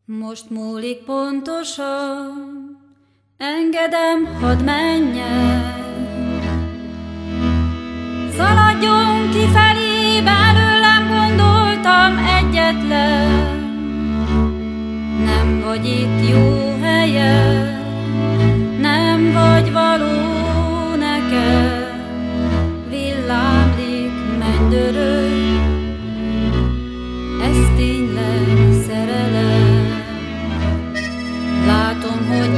Most múlik pontosan, engedem, hadd menjen. Szaladjon kifelé, belőlem gondoltam egyetlen. Nem vagy itt jó helyen, nem vagy való nekem. Villámlik, mennydörög, ez tényleg szerelem. Látom, hogy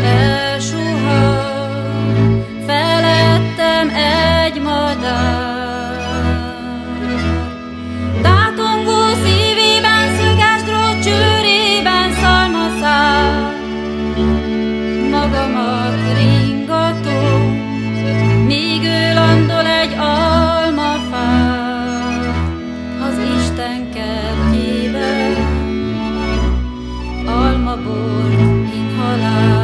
elsuhan felettem egy madár. Tátongó szívében, szöges drót csőrében szalmaszál. Magamat ringatom, míg ő landol egy almafán. Az Isten kertjében almabort inhalál.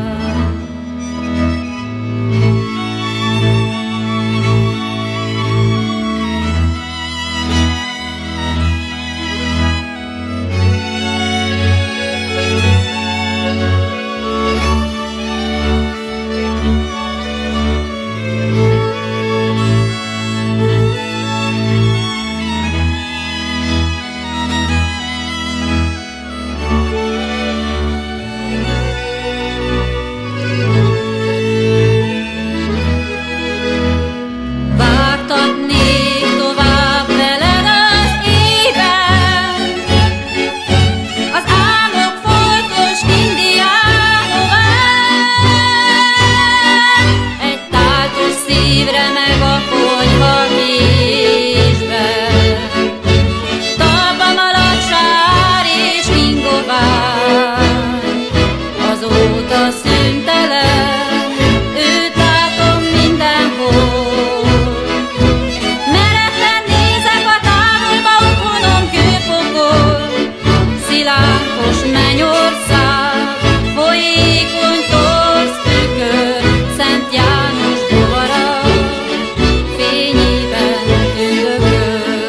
Azóta szüntelen, őt látom mindenhol. Meretten nézek a távolba, otthonom kőpokol. Szilánkos mennyország, folyékony torz tükör, Szent János bovara, fényében tündököl.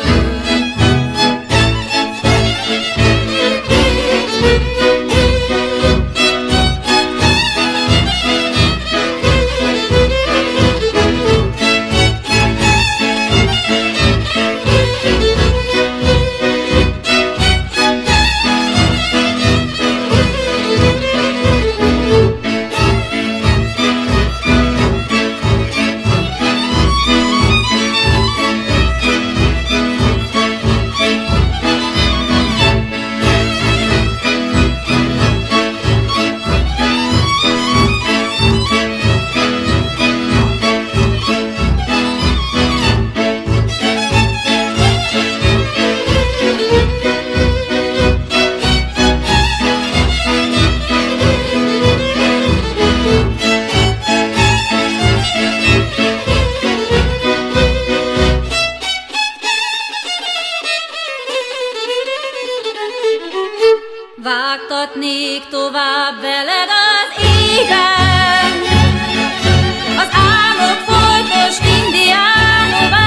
Vágtatnék tovább veled az égen, az álmok foltos indiánován.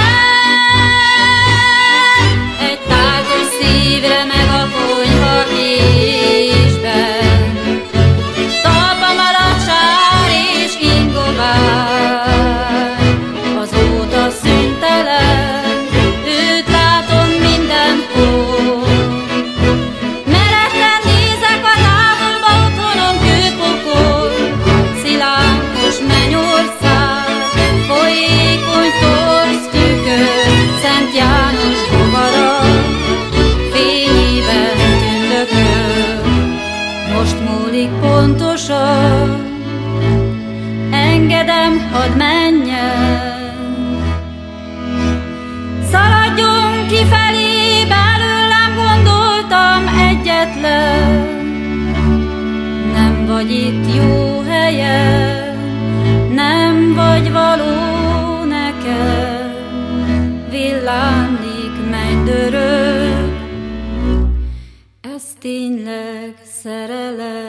Egy táltos szívre meg a konyha késben, talpam alatt sár és ingovár. Azóta szüntelen, őt látom mindenhol. János bovara, fényében tündököl. Most múlik pontosan, engedem, hadd menjen. Szaladjon kifelé, belőlem gondoltam egyetlen. Nem vagy itt jó helyen, nem vagy való nekem. Villámlik, mennydörög, ez tényleg szerelem.